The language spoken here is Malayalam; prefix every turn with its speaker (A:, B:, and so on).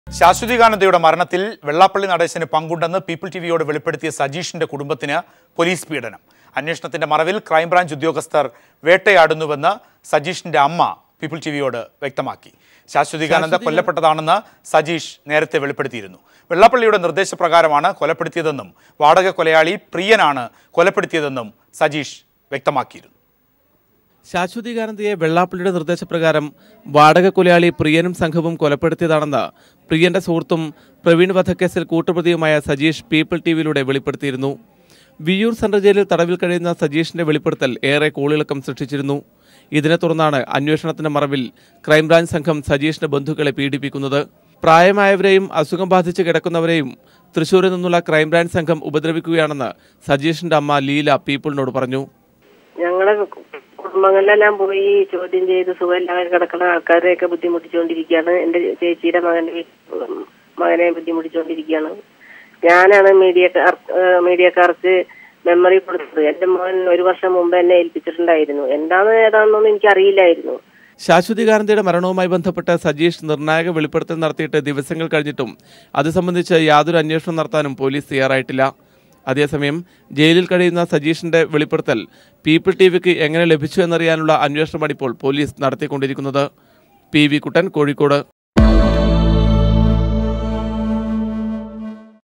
A: ശാശ്വതികാനന്ദയുടെ മരണത്തിൽ വെള്ളാപ്പള്ളി നടേശന് പങ്കുണ്ടെന്ന് പീപ്പിൾ ടിവിയോട് വെളിപ്പെടുത്തിയ സജീഷിന്റെ കുടുംബത്തിന് പോലീസ് പീഡനം. അന്വേഷണത്തിന്റെ മറവിൽ ക്രൈംബ്രാഞ്ച് ഉദ്യോഗസ്ഥർ വേട്ടയാടുന്നുവെന്ന് സജീഷിന്റെ അമ്മ പീപ്പിൾ ടിവിയോട് വ്യക്തമാക്കി. ശാശ്വതികാനന്ദ കൊല്ലപ്പെട്ടതാണെന്ന് സജീഷ് നേരത്തെ വെളിപ്പെടുത്തിയിരുന്നു. വെള്ളാപ്പള്ളിയുടെ നിർദ്ദേശപ്രകാരമാണ് കൊലപ്പെടുത്തിയതെന്നും വാടക കൊലയാളി പ്രിയനാണ് കൊലപ്പെടുത്തിയതെന്നും സജീഷ് വ്യക്തമാക്കിയിരുന്നു.
B: ശാശ്വതികാനന്ദയെ വെള്ളാപ്പള്ളിയുടെ നിർദ്ദേശപ്രകാരം വാടക കൊലയാളി പ്രിയനും സംഘവും കൊലപ്പെടുത്തിയതാണെന്ന് പ്രിയന്റെ സുഹൃത്തും പ്രവീൺ വധക്കേസിൽ കൂട്ടുപ്രതിയുമായ സജീഷ് പീപ്പിൾ ടിവിയിലൂടെ വെളിപ്പെടുത്തിയിരുന്നു. വിയ്യൂർ സെൻട്രൽ ജയിലിൽ തടവിൽ കഴിയുന്ന സജീഷിന്റെ വെളിപ്പെടുത്തൽ ഏറെ കോളിളക്കം സൃഷ്ടിച്ചിരുന്നു. ഇതിനെ തുടർന്നാണ് അന്വേഷണത്തിന്റെ മറവിൽ ക്രൈംബ്രാഞ്ച് സംഘം സജീഷിന്റെ ബന്ധുക്കളെ പീഡിപ്പിക്കുന്നത്. പ്രായമായവരെയും അസുഖം ബാധിച്ച് കിടക്കുന്നവരെയും തൃശൂരിൽ നിന്നുള്ള ക്രൈംബ്രാഞ്ച് സംഘം ഉപദ്രവിക്കുകയാണെന്ന് സജീഷിന്റെ അമ്മ ലീല പീപ്പിളിനോട് പറഞ്ഞു.
C: ഞങ്ങളെ കുടുംബങ്ങളിലെല്ലാം പോയി ചോദ്യം ചെയ്ത് സുഖമില്ലാതെ കിടക്കുന്ന ആൾക്കാരെയൊക്കെ ബുദ്ധിമുട്ടിച്ചുകൊണ്ടിരിക്കുകയാണ്. എൻ്റെ ചേച്ചിയുടെ മകനെ ബുദ്ധിമുട്ടിച്ചുകൊണ്ടിരിക്കുകയാണ്. ഞാനാണ് മീഡിയക്കാർക്ക് മെമ്മറി കൊടുത്തത്. എൻ്റെ മോൻ 1 വർഷം മുമ്പ് എന്നെ ഏൽപ്പിച്ചിട്ടുണ്ടായിരുന്നു. ഏതാണെന്നൊന്നും എനിക്കറിയില്ലായിരുന്നു.
B: ശാശ്വതികാനന്ദയുടെ മരണവുമായി ബന്ധപ്പെട്ട് സജീഷ് നിർണായക വെളിപ്പെടുത്തൽ നടത്തിയിട്ട് ദിവസങ്ങൾ കഴിഞ്ഞിട്ടും അത് സംബന്ധിച്ച് യാതൊരു അന്വേഷണം നടത്താനും പോലീസ് തയ്യാറായിട്ടില്ല. അതേസമയം ജയിലിൽ കഴിയുന്ന സജീഷിന്റെ വെളിപ്പെടുത്തൽ പീപ്പിൾ ടിവിക്ക് എങ്ങനെ ലഭിച്ചു എന്നറിയാനുള്ള അന്വേഷണമാണ് ഇപ്പോൾ പോലീസ് നടത്തിക്കൊണ്ടിരിക്കുന്നത്. PV കുട്ടൻ, കോഴിക്കോട്.